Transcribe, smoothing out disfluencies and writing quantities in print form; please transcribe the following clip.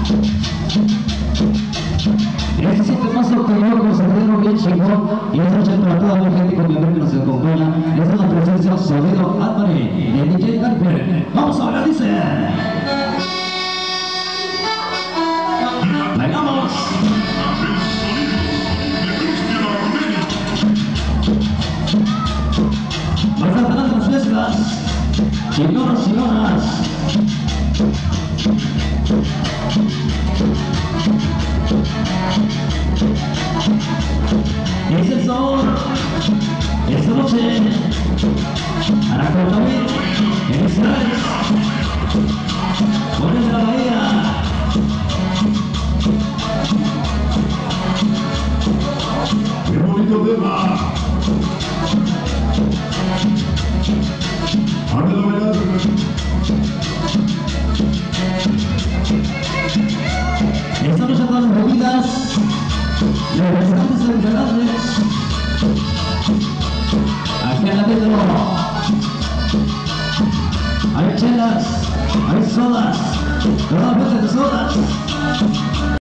Este 7 paso que yo considero bien chingón y esta noche para toda la gente con mi que nos acompaña. Esta es la presencia sonido Atmani de DJ Carper. Vamos a ver, dice. ¡Vengamos! Más adelante las mezclas. Chingonas, chingonas. Es el sol, esta noche, Aracotaví, en Israel, Juárez de la Bahía. ¡Qué bonito tema! ¡Ahora la bailar! Esta noche todas las bebidas, los restaurantes centrales, aquí en la Pedro, hay chelas, hay sodas, toda la de sodas.